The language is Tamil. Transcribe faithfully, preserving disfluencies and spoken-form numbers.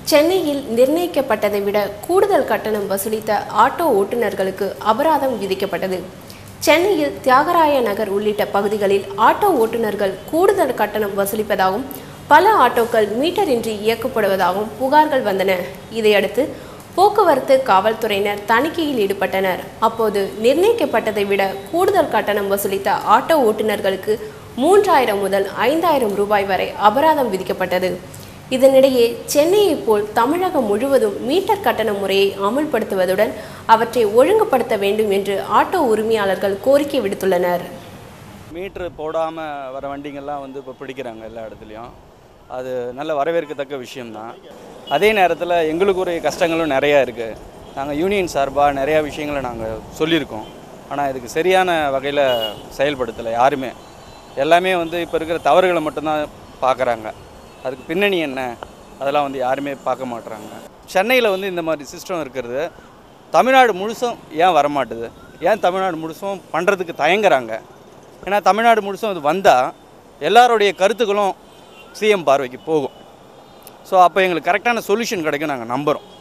சென்னையில் நிர்ணயிக்கப்பட்டதை விட கூடுதல் கட்டணம் வசூலித்த ஆட்டோ ஓட்டுநர்களுக்கு அபராதம் விதிக்கப்பட்டது. சென்னையில் தியாகராய நகர் உள்ளிட்ட பகுதிகளில் ஆட்டோ ஓட்டுநர்கள் கூடுதல் கட்டணம் வசூலிப்பதாகவும் பல ஆட்டோக்கள் மீட்டரின்றி இயக்கப்படுவதாகவும் புகார்கள் வந்தன. இதையடுத்து போக்குவரத்து காவல்துறையினர் தணிக்கையில் ஈடுபட்டனர். அப்போது நிர்ணயிக்கப்பட்டதை விட கூடுதல் கட்டணம் வசூலித்த ஆட்டோ ஓட்டுநர்களுக்கு மூன்றாயிரம் முதல் ஐந்தாயிரம் ரூபாய் வரை அபராதம் விதிக்கப்பட்டது. இதனிடையே சென்னையை போல் தமிழகம் முழுவதும் மீட்டர் கட்டண முறையை அமுல்படுத்துவதுடன் அவற்றை ஒழுங்குபடுத்த வேண்டும் என்று ஆட்டோ உரிமையாளர்கள் கோரிக்கை விடுத்துள்ளனர். மீட்ரு போடாமல் வர வண்டிங்கள்லாம் வந்து இப்போ பிடிக்கிறாங்க எல்லா இடத்துலையும். அது நல்ல வரவேற்கத்தக்க விஷயம்தான். அதே நேரத்தில் எங்களுக்கு ஒரு கஷ்டங்களும் நிறையா இருக்குது. நாங்கள் யூனியன் சார்பாக நிறையா விஷயங்களை நாங்கள் சொல்லியிருக்கோம். ஆனால் இதுக்கு சரியான வகையில் செயல்படுத்தலை யாருமே. எல்லாமே வந்து இப்போ இருக்கிற தவறுகளை மட்டும்தான் பார்க்குறாங்க. அதுக்கு பின்னணி என்ன அதெல்லாம் வந்து யாருமே பார்க்க மாட்டுறாங்க. சென்னையில் வந்து இந்த மாதிரி சிஸ்டம் இருக்கிறது தமிழ்நாடு முழுசும் ஏன் வரமாட்டுது? ஏன் தமிழ்நாடு முழுசும் பண்ணுறதுக்கு தயங்குறாங்க? ஏன்னா தமிழ்நாடு முழுசும் அது வந்தால் எல்லாருடைய கருத்துக்களும் சிஎம் பார்வைக்கு போகும். ஸோ அப்போ எங்களுக்கு கரெக்டான சொல்யூஷன் கிடைக்கும் நாங்கள் நம்புகிறோம்.